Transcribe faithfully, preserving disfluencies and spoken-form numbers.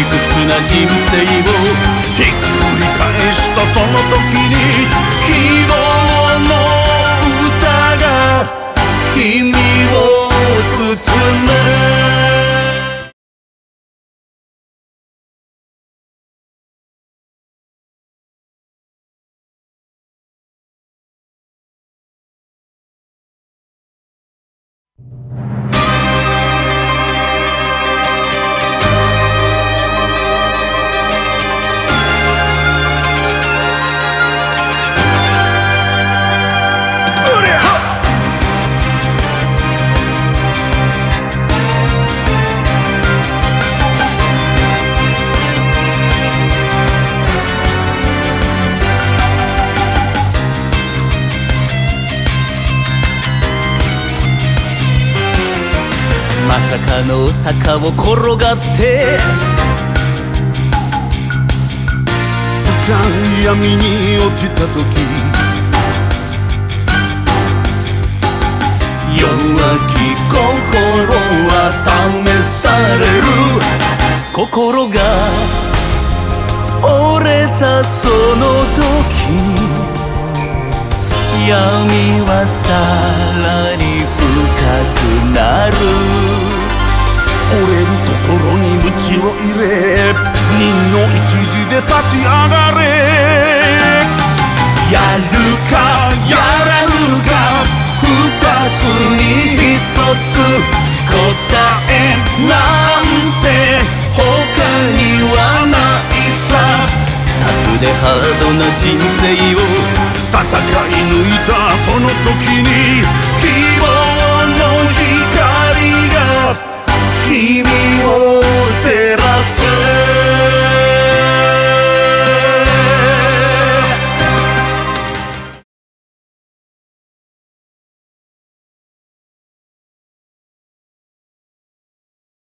屈な人生をひっくり返したその時に希望の歌が君を包む。まさかの坂を転がって深い闇に落ちた時弱き心は試される。心が折れたその時に闇はさらに深くなる。折れる心に鞭を入れ任の一時で立ち上がれ。やるかやらぬか二つに一つ答えなんて他にはないさ。タフでハードな人生を戦い抜いたその時に希望の光が君を